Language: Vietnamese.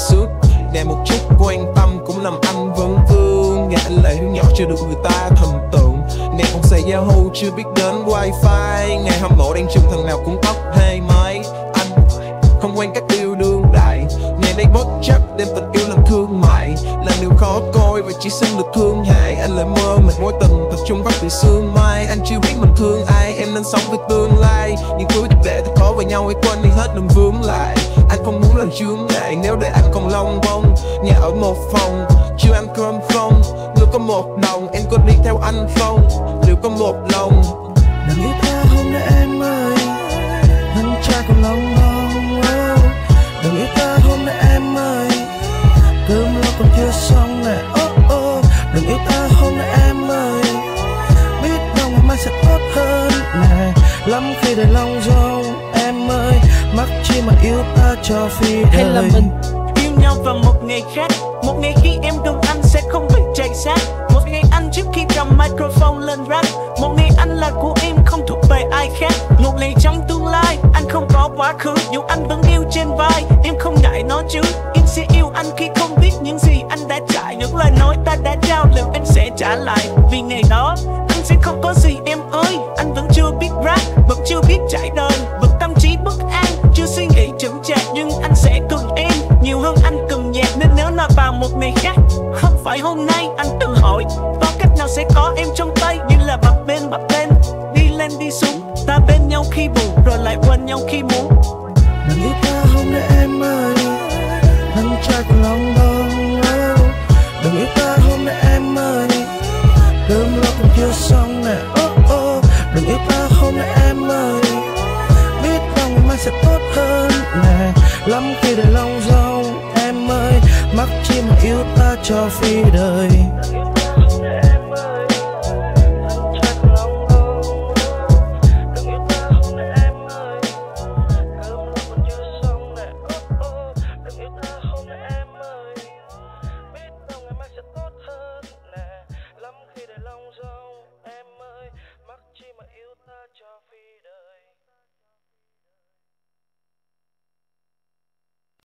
suốt. Nè một chút quan tâm cũng làm anh vấn vương. Nghe anh lại nhỏ chưa được người ta thần tượng. Nè không xài Yahoo chưa biết đến wifi. Ngày hâm mộ đang chung thằng nào cũng tóc hay mấy. Anh không quen các yêu đương đại. Nè đây bất chấp đem tình yêu làm thương mại. Là điều khó coi và chỉ xin được thương hại. Anh lại mơ mình mối tình thật chung vắt từ sương mai. Anh chưa biết mình thương ai, em nên sống với tương lai. Những thứ đẹp đẽ thật khó vào nhau hãy quên đi hết đừng vướng lại. Anh không muốn làm chướng ngại nếu để anh còn lông bông. Nhà ở một phòng, chưa ăn cơm không. Nếu có một đồng em có đi theo anh không? Liệu có một lòng đừng yêu ta hôm nay em ơi, anh trai còn lông bông. Đừng yêu ta hôm nay em ơi, cơm lo còn chưa xong nè. Đừng yêu ta hôm nay em ơi, biết đâu ngày mai sẽ tốt hơn nè. Lắm khi để lòng dâu em ơi, mắc chi mà yêu ta cho phi đời. Hay là mình yêu nhau vào một ngày khác, một ngày khi em gần anh sẽ không bị chạy sát. Một ngày anh trước khi cầm microphone lên rap, một ngày anh là của em không thuộc về ai khác. Một ngày trong tương lai anh không có quá khứ, dù anh vẫn yêu trên vai em không ngại nói chứ. Em sẽ yêu anh khi không biết những gì anh đã trải, những lời nói ta đã trao liệu anh sẽ trả lại. Vì ngày đó anh sẽ không có gì em ơi, anh vẫn chưa biết rap, vẫn chưa biết trải đời, vẫn tâm trí bất an, chưa suy nghĩ chững chạc. Nhưng anh sẽ cần em nhiều hơn anh cần nhạc, nên nếu là vào một ngày khác không phải hôm nay, anh tự hỏi có cách nào sẽ có em trong tay. Như là bập bên đi lên đi xuống, ta bên nhau khi buồn rồi lại quên nhau khi muốn. Đừng yêu ta hôm nay em ơi, anh trai còn lòng bông. Đừng yêu ta hôm nay em ơi, cơm lo còn chưa xong nè. Đừng yêu ta hôm nay em ơi, biết đâu ngày mai sẽ tốt hơn nè. Lắm khi để lòng dâu em ơi, mắc chi mà yêu ta cho phi đời.